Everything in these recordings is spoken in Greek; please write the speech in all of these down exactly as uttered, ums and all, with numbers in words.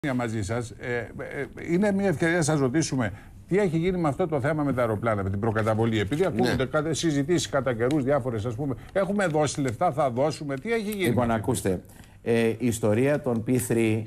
μαζί σας. Ε, ε, είναι μια ευκαιρία να σας ρωτήσουμε τι έχει γίνει με αυτό το θέμα με τα αεροπλάνα, με την προκαταβολή. Επειδή ακούγονται ναι. συζητήσεις κατά καιρούς διάφορες, ας πούμε, έχουμε δώσει λεφτά, θα δώσουμε. Τι έχει γίνει? Λοιπόν, ακούστε. Ε, η ιστορία των πι θρι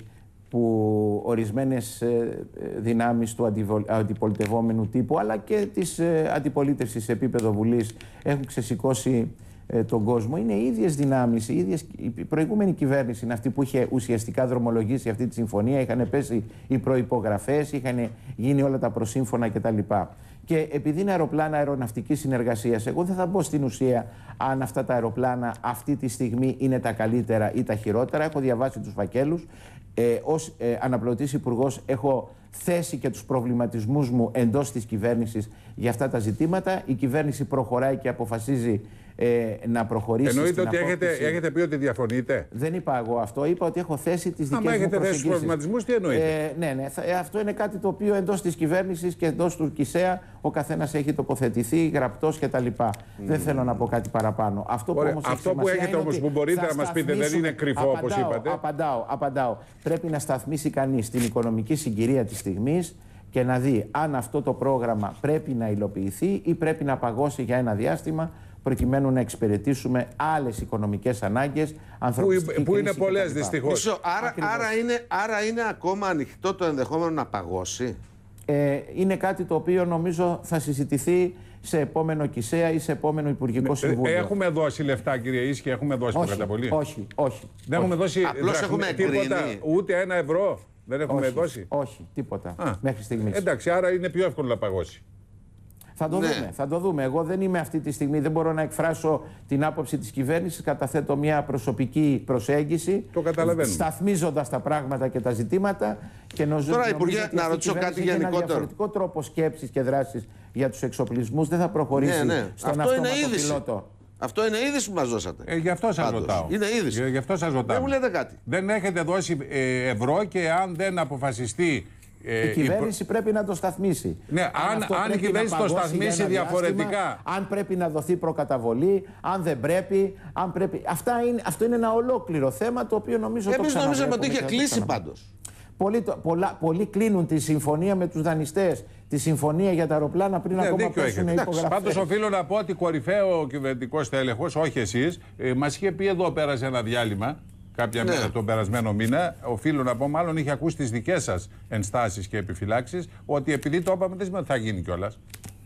που ορισμένες ε, δυνάμεις του αντιπολιτευόμενου τύπου αλλά και της ε, αντιπολίτευσης σε επίπεδο Βουλής έχουν ξεσηκώσει ε, τον κόσμο. Είναι οι ίδιες δυνάμεις, οι ίδιες, η προηγούμενη κυβέρνηση είναι αυτή που είχε ουσιαστικά δρομολογήσει αυτή τη συμφωνία, είχαν πέσει οι προϋπογραφές, είχαν γίνει όλα τα προσύμφωνα κτλ. Και επειδή είναι αεροπλάνα αεροναυτικής συνεργασίας, εγώ δεν θα μπω στην ουσία αν αυτά τα αεροπλάνα αυτή τη στιγμή είναι τα καλύτερα ή τα χειρότερα. Έχω διαβάσει τους φακέλους. Ε, ως ε, αναπληρωτής υπουργός έχω θέσει και τους προβληματισμούς μου εντός της κυβέρνησης για αυτά τα ζητήματα. Η κυβέρνηση προχωράει και αποφασίζει ε, να προχωρήσει. Εννοείται στην ότι έχετε, έχετε πει ότι διαφωνείτε? Δεν είπα εγώ αυτό. Είπα ότι έχω θέσει τις δικές μου προσεγγίσεις. Αν έχετε θέσει τους προβληματισμούς, τι εννοείτε? Ε, ναι, ναι. Θα, αυτό είναι κάτι το οποίο εντός της κυβέρνησης και εντός του ΚΙΣΕΑ ο καθένας έχει τοποθετηθεί, γραπτός κτλ. Mm. Δεν θέλω να πω κάτι παραπάνω. Αυτό Ωραία. που, όμως αυτό που έχετε όμως που μπορείτε να μας πείτε δεν είναι κρυφό, όπως είπατε. Απαντάω, απαντάω. Πρέπει να σταθμίσει κανείς την οικονομική συγκυρία της στιγμής και να δει αν αυτό το πρόγραμμα πρέπει να υλοποιηθεί ή πρέπει να παγώσει για ένα διάστημα προκειμένου να εξυπηρετήσουμε άλλες οικονομικές ανάγκες, ανθρωπιστική που, που είναι πολλές κτλ. δυστυχώς. Άρα, άρα, είναι, άρα είναι ακόμα ανοιχτό το ενδεχόμενο να παγώσει. Ε, είναι κάτι το οποίο νομίζω θα συζητηθεί σε επόμενο ΚΙΣΕΑ ή σε επόμενο Υπουργικό Συμβούλιο. Έχουμε δώσει λεφτά, κύριε Ίσχυ, έχουμε δώσει προκαταβολή? Όχι, όχι. Δεν όχι. έχουμε δώσει Απλώς έχουμε τίποτα, ούτε ένα ευρώ. Δεν έχουμε όχι, δώσει. Όχι, τίποτα. Α, μέχρι στιγμής. Εντάξει, άρα είναι πιο εύκολο να παγώσει. Θα το, ναι. δούμε, θα το δούμε. Εγώ δεν είμαι αυτή τη στιγμή, δεν μπορώ να εκφράσω την άποψη της κυβέρνησης. Καταθέτω μια προσωπική προσέγγιση. Το καταλαβαίνω. Σταθμίζοντας τα πράγματα και τα ζητήματα. Και νομίζω, Τώρα, Υπουργέ, να ρωτήσω κάτι γενικότερο. Ένα διαφορετικό τρόπο σκέψης και δράσης για τους εξοπλισμούς. Δεν θα προχωρήσει ναι, ναι. στον Αυτό αυτόματο είναι πιλότο. Αυτό είναι είδηση που μας δώσατε. Ε, γι' αυτό σας ρωτάω. Είναι είδηση. Για, γι' αυτό σας ρωτάω. Δεν μου λέτε κάτι. Δεν έχετε δώσει ε, ευρώ και αν δεν αποφασιστεί. Η κυβέρνηση η... πρέπει να το σταθμίσει. Ναι, αν, αν, αν η κυβέρνηση το σταθμίσει διαφορετικά. Διάστημα, αν πρέπει να δοθεί προκαταβολή, αν δεν πρέπει. Αν πρέπει... Αυτά είναι, αυτό είναι ένα ολόκληρο θέμα το οποίο νομίζω. Εμείς το νομίζαμε ότι είχε κλείσει πάντως. Πολλοί, πολλά, πολλοί κλείνουν τη συμφωνία με τους δανειστές, τη συμφωνία για τα αεροπλάνα πριν ναι, ακόμα πέσουν οι υπογραφές. Πάντως οφείλω να πω ότι κορυφαίο κυβερνητικός τέλεχος, όχι εσείς, ε, μας είχε πει εδώ πέρασε ένα διάλειμμα. Κάποια ναι. μέρα τον περασμένο μήνα, οφείλω να πω, μάλλον είχε ακούσει τις δικές σας ενστάσεις και επιφυλάξεις, ότι επειδή το είπαμε δεν σημαίνει ότι θα γίνει κιόλας.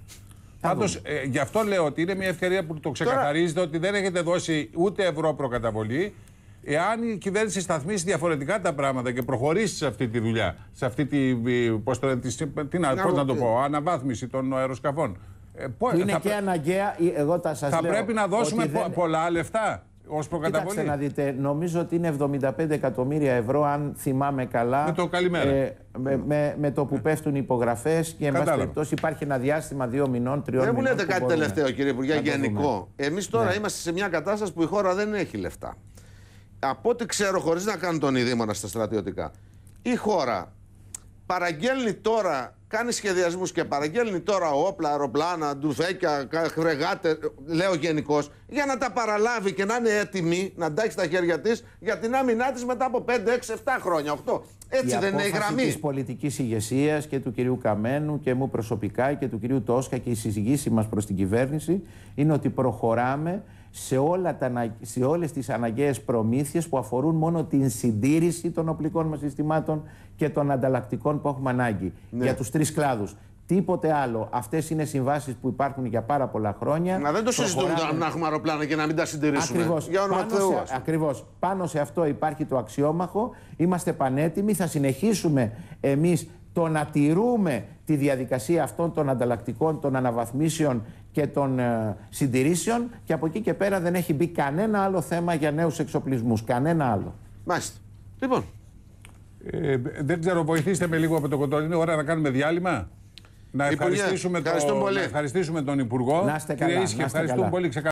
Πάντως, ε, γι' αυτό λέω ότι είναι μια ευκαιρία που το ξεκαθαρίζετε. Τώρα... ότι δεν έχετε δώσει ούτε ευρώ προκαταβολή. Εάν η κυβέρνηση σταθμίσει διαφορετικά τα πράγματα και προχωρήσει σε αυτή τη δουλειά, σε αυτή τη, πώς το, τη, τι να, πώς να το πω, αναβάθμιση των αεροσκαφών. Ε, που είναι θα, και αναγκαία, εγώ τα σας θα λέω, πρέπει να δώσουμε πο, δεν... πολλά λεφτά. Κοιτάξτε να δείτε, νομίζω ότι είναι εβδομήντα πέντε εκατομμύρια ευρώ, αν θυμάμαι καλά. Με το καλημέρα. Ε, με, με, με το που πέφτουν οι υπογραφές και εν πάση περιπτώσει υπάρχει ένα διάστημα δύο μηνών, τριών μηνών. Δεν μου λέτε κάτι μπορούμε. τελευταίο, κύριε Υπουργέ, γενικό. Εμείς τώρα ναι. είμαστε σε μια κατάσταση που η χώρα δεν έχει λεφτά. Από ό,τι ξέρω, χωρίς να κάνω τον ειδήμονα στα στρατιωτικά, η χώρα παραγγέλνει τώρα, κάνει σχεδιασμούς και παραγγέλνει τώρα όπλα, αεροπλάνα, ντουφέκια, φρεγάτε, λέω γενικώς, για να τα παραλάβει και να είναι έτοιμη να τα έχει στα χέρια της για την άμυνά της μετά από πέντε, έξι, επτά χρόνια, οκτώ. Έτσι η δεν είναι η γραμμή. Η της πολιτικής ηγεσίας και του κυρίου Καμένου και μου προσωπικά και του κυρίου Τόσκα και η συζήτηση μας προς την κυβέρνηση είναι ότι προχωράμε σε, όλα τα, σε όλες τις αναγκαίες προμήθειες που αφορούν μόνο την συντήρηση των οπλικών μας συστημάτων και των ανταλλακτικών που έχουμε ανάγκη ναι. για τους τρεις κλάδους. Τίποτε άλλο. Αυτές είναι συμβάσεις που υπάρχουν για πάρα πολλά χρόνια. Να δεν το συζητούμε τώρα να έχουμε αεροπλάνα και να μην τα συντηρήσουμε. Ακριβώς. Για όνομα πάνω, Θεού, σε, ακριβώς. Πάνω σε αυτό υπάρχει το αξιόμαχο. Είμαστε πανέτοιμοι. Θα συνεχίσουμε εμείς το να τηρούμε τη διαδικασία αυτών των ανταλλακτικών, των αναβαθμίσεων και των ε, συντηρήσεων και από εκεί και πέρα δεν έχει μπει κανένα άλλο θέμα για νέους εξοπλισμούς. Κανένα άλλο. Μάλιστα. Λοιπόν. Ε, δεν ξέρω, βοηθήστε με λίγο από το κοντό. Είναι ώρα να κάνουμε διάλειμμα. Να ευχαριστήσουμε, το, να ευχαριστήσουμε τον Υπουργό. Να είστε καλά. Κύριε Ίσχυ, ευχαριστούμε πολύ.